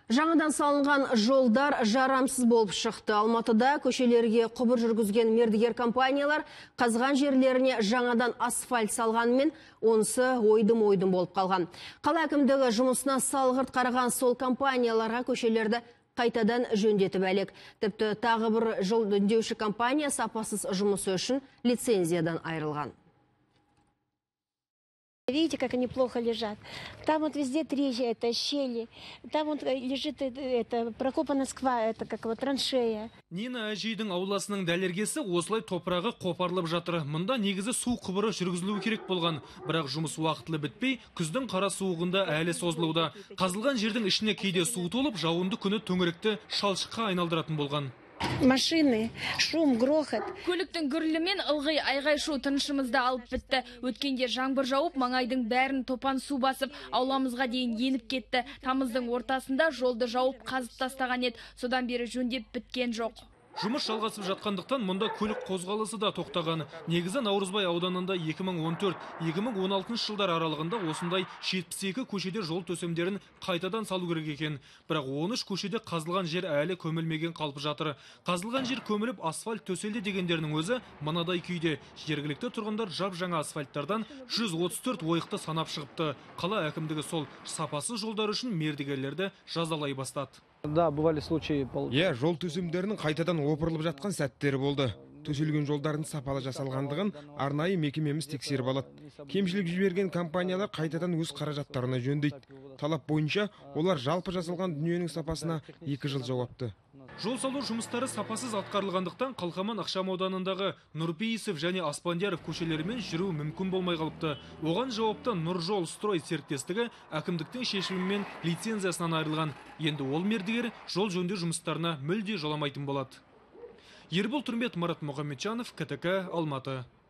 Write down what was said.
Жаңадан салынған жолдар жарамсыз болып шықты. Алматыда көшелерге құбыр жүргізген мердігер компаниялар қазған жерлеріне жаңадан асфальт салғанымен онысы ойдым болып қалған. Қала әкімдігі жұмысына салғырт қараған сол компанияларға көшелерді қайтадан жөндетіп әлек. Тіпті тағы бір жол жөндеуші компания сапасыз жұмысы үшін лицензиядан айырылған. Видите, как они плохо лежат. Там вот везде трещины, это щели. Там вот лежит это прокопана сква, это как вот траншея. Нина әжейдің ауласының дәлергесі осылай топырағы қопарылып жатыр. Мұнда негізі су құбыры жүргізілуі керек болған. Бірақ жұмыс уақытылы бітпей, күздің қара суығында әлі созылуда. Қазылған жердің ішіне кейде су толып, жауынды күні төңіректі шалшыққа айналдыратын болған. Машины, шум, грохот. Көліктің гүрілімен ылғи айғай шу тынышымызды алып бітті. Өткенде жаңбыр жауып, маңайдың бәрін топан су басып, ауламызға дейін еніп кетті. Тамыздың ортасында жолды жауып қазып тастаған еді. Содан бері жөндеп біткен жоқ. Жұмыс жалғасып жатқандықтан мұнда көлік қозғалысы да тоқтаған. Негізі Наурызбай ауданында 2014-2016 жылдар аралығында осындай 72 көшеде жол төсемдерін қайтадан салу керек екен. Бірақ 13 көшеде қазылған жер әлі көмілмеген қалпы жатыр. Қазылған жер көміліп асфальт төселді дегендерінің өзі мынадай күйде. Жергілікті тұрғындар жап-жаңа асфальттардан 134 ойықты санап шығыпты. Қала әкімдігі сол сапасыз жолдар үшін мердігерлерді жазалай бастады. Да, бывали случаи. Жол төсемдерінің қайтадан опырылып жатқан сәттері болды. Төселген жолдардың сапалы жасалғандығын арнайы мекемеміз тексеріп алады. Кемшілік жіберген компаниялар қайтадан өз қаражаттарына жөндейді. Талап бойынша олар жалпы жасалған дүниенің сапасына 2 жыл жауапты. Жол салу жұмыстары сапасыз атқарылғандықтан Қалқаман ықшамауданындағы Нұрпейісов және Аспандияров көшелерімен жүру мүмкін болмай қалыпты. Оған жауапты Нұржол строй серіктестігі әкімдіктің шешімімен лицензиясынан айырылған. Енді ол мердігер жол жөндеу жұмыстарына мүлде жоламайтын болады. Ербол Тұрмет, Марат Мұхамеджанов, КТК, Алматы.